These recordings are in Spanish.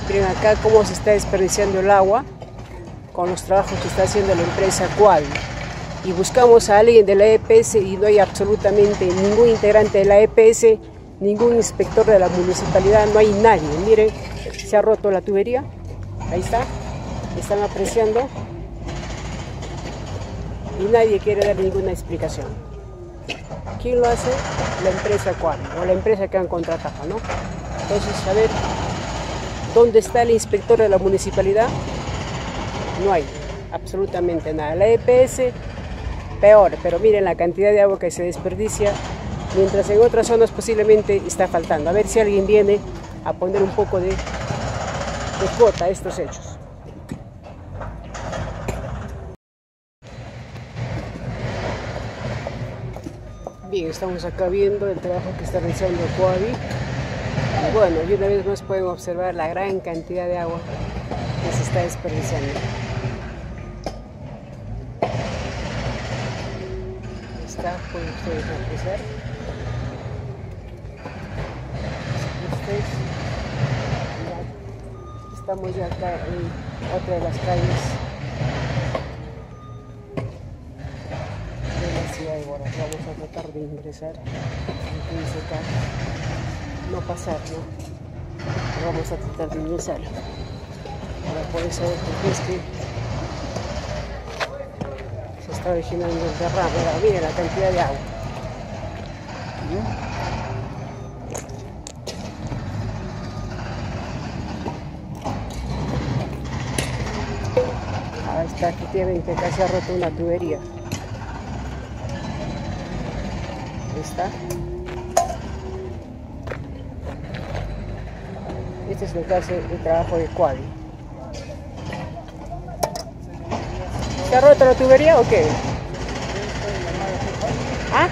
Miren acá cómo se está desperdiciando el agua con los trabajos que está haciendo la empresa Quavi. Y buscamos a alguien de la EPS y no hay absolutamente ningún integrante de la EPS, ningún inspector de la municipalidad, no hay nadie. Miren, se ha roto la tubería, ahí está, están apreciando y nadie quiere dar ninguna explicación. ¿Quién lo hace? La empresa Quavi o la empresa que han contratado, ¿no? Entonces, a ver, ¿dónde está el inspector de la municipalidad? No hay absolutamente nada. La EPS, peor, pero miren la cantidad de agua que se desperdicia, mientras en otras zonas posiblemente está faltando. A ver si alguien viene a poner un poco de cuota a estos hechos. Bien, estamos acá viendo el trabajo que está realizando Quavi. Y bueno, y una vez más pueden observar la gran cantidad de agua que se está desperdiciando. Está, pueden ustedes apreciar. Estamos ya acá en otra de las calles de la ciudad de Huaraz. Vamos a tratar de ingresar. Aquí dice acá, no pasar, ¿no? Pero vamos a tratar de ingresar para poder saber por qué es que se está originando el derrame. Miren la cantidad de agua. Ahí está, efectivamente, acá se ha roto una tubería. Ahí está. Este es lo que hace el trabajo de Quavi. ¿Se ha roto la tubería o qué? ¿Ah?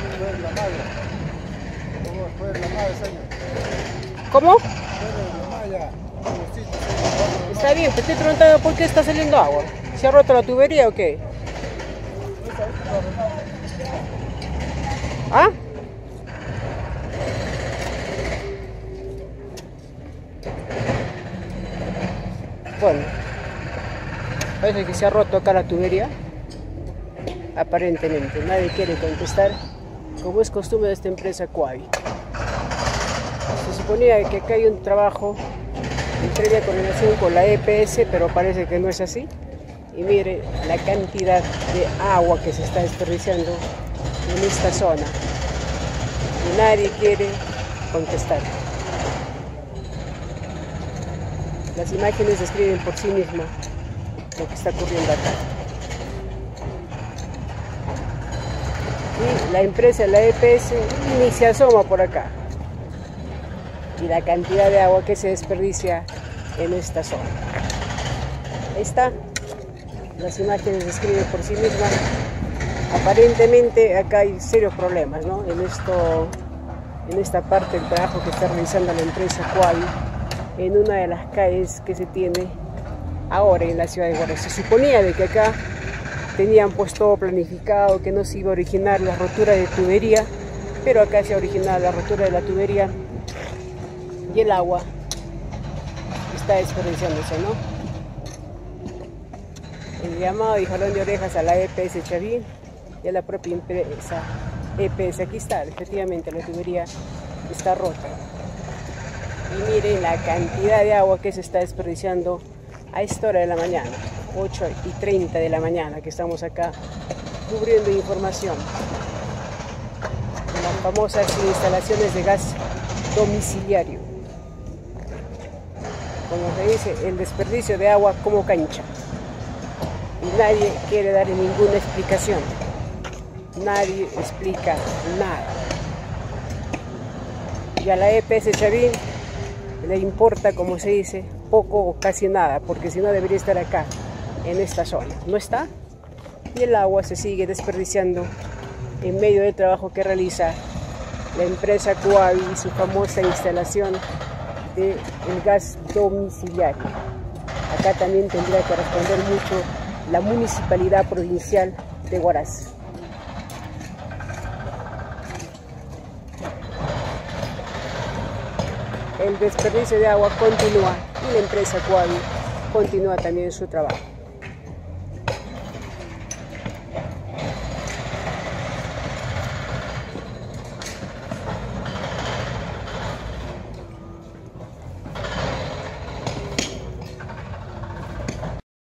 ¿Cómo? Está bien, te estoy preguntando por qué está saliendo agua. ¿Se ha roto la tubería o qué? ¿Ah? Bueno, parece que se ha roto acá la tubería. Aparentemente, nadie quiere contestar, como es costumbre de esta empresa Quavi. Se suponía que acá hay un trabajo en previa coordinación con la EPS, pero parece que no es así. Y mire la cantidad de agua que se está desperdiciando en esta zona. Y nadie quiere contestar. Las imágenes describen por sí mismas lo que está ocurriendo acá. Y la empresa, la EPS, ni se asoma por acá. Y la cantidad de agua que se desperdicia en esta zona. Ahí está. Las imágenes describen por sí mismas. Aparentemente acá hay serios problemas, ¿no? En esta parte del trabajo que está realizando la empresa Quavi, en una de las calles que se tiene ahora en la ciudad de Huaraz. Se suponía de que acá tenían pues todo planificado, que no se iba a originar la rotura de tubería, pero acá se ha originado la rotura de la tubería y el agua está desperdiciándose, ¿no? El llamado y jalón de orejas a la EPS Chavín y a la propia empresa EPS. Aquí está, efectivamente la tubería está rota. Y miren la cantidad de agua que se está desperdiciando a esta hora de la mañana, 8:30 de la mañana, que estamos acá cubriendo información de las famosas instalaciones de gas domiciliario. Como se dice, el desperdicio de agua como cancha. Y nadie quiere dar ninguna explicación. Nadie explica nada. Y a la EPS Chavín le importa, como se dice, poco o casi nada, porque si no debería estar acá, en esta zona. No está. Y el agua se sigue desperdiciando en medio del trabajo que realiza la empresa Quavi y su famosa instalación del gas domiciliario. Acá también tendría que responder mucho la Municipalidad Provincial de Huaraz. El desperdicio de agua continúa y la empresa cual continúa también su trabajo.